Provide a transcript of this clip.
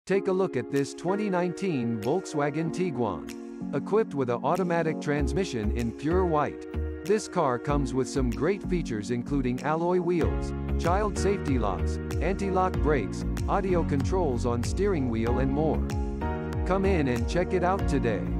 Take a look at this 2019 Volkswagen Tiguan. Equipped with an automatic transmission in pure white. This car comes with some great features including alloy wheels, child safety locks, anti-lock brakes, audio controls on steering wheel and more. Come in and check it out today.